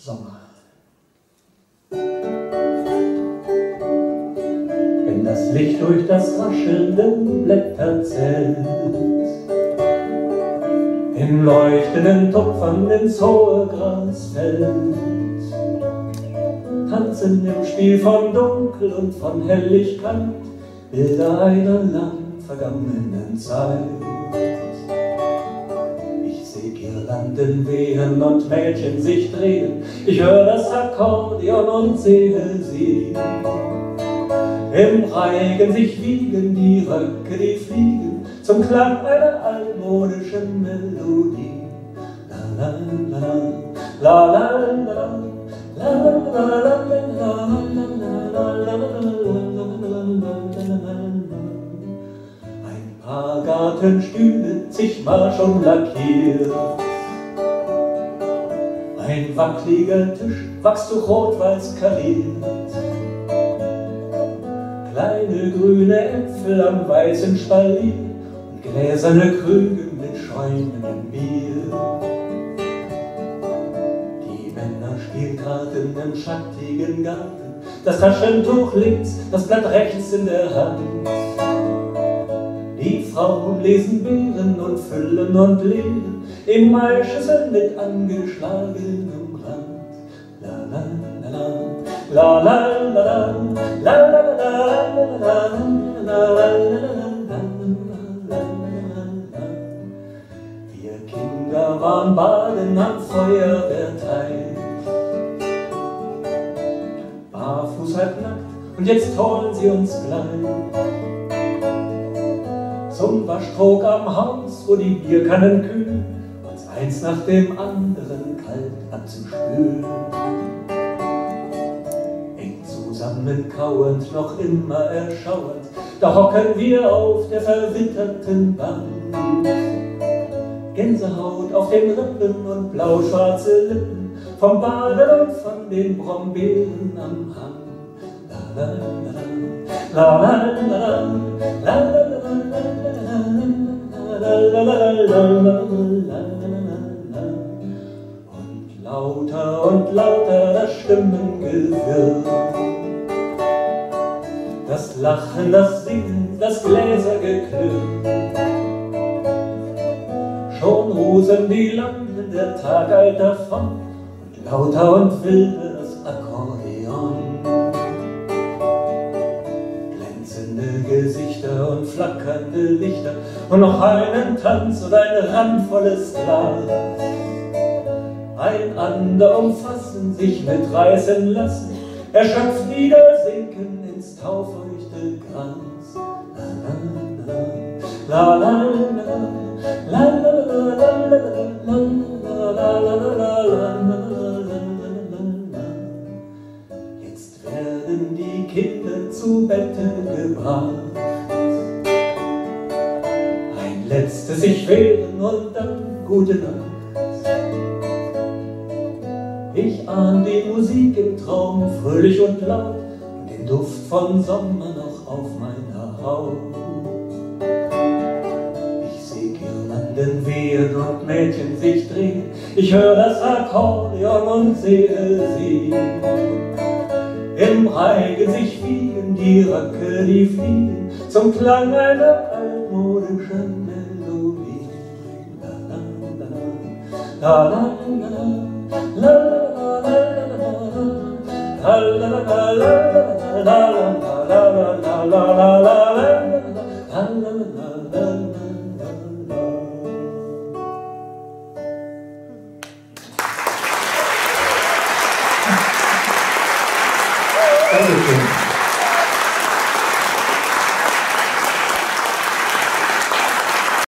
Sommer. Wenn das Licht durch das Rascheln der Blätter zählt, in leuchtenden Tupfern ins hohe Gras fällt, tanzen im Spiel von Dunkel und von Helligkeit Bilder einer lang vergangenen Zeit. Ich seh Girlanden wehen und Mädchen sich drehen, ich höre das Akkordeon und sehe sie im Reigen sich wiegen, die Röcke, die fliegen zum Klang einer altmodischen Melodie. La la la la la la la la la. Ein paar Gartenstühle, zigmal schon lackiert, ein wackliger Tisch, Wachstuch-rot-weiß kariert, kleine grüne Äpfel am weißen Spalier und gläserne Krüge mit schäumendem Bier. Die Männer spielen Karten im schattigen Garten, das Taschentuch links, das Blatt rechts in der Hand. Die Frauen lesen Beeren und füllen und leeren in Maischüsseln mit angeschlagenem Rand. La la la la la la la la la. Wir Kinder waren baden am Feuerwehrteich, barfuß halb nackt, und jetzt holen sie uns gleich zum Waschtrog am Haus, wo die Bierkannen kühlen, uns eins nach dem anderen kalt abzuspülen. Eng zusammenkauend, noch immer erschauernd, da hocken wir auf der verwitterten Bank. Gänsehaut auf den Rippen und blau-schwarze Lippen vom Baden und von den Brombeeren am Hang. La la la la la la und lauter das Stimmengewirr, das Lachen, das Singen, das Gläsergeklirr. Schon rusen die Lampen, der Tag eilt davon, und lauter und wilder das Akkordeon. Gesichter und flackernde Lichter und noch einen Tanz und ein randvolles Glas. Einander umfassen, sich mitreißen lassen, erschöpft wieder sinken ins taufeuchte Gras. La la la la la la. Jetzt werden die Kinder zu Bette gebracht, ein letztes sich wehren und dann gute Nacht. Ich ahn die Musik im Traum, fröhlich und laut, und den Duft von Sommer noch auf meiner Haut. Ich seh Girlanden wehen und Mädchen sich drehen, ich höre das Akkordeon und sehe sie im Reigen sich wiegen, die Röcke, die fliegen zum Klang einer altmodischen Melodie. La la la la la la la la.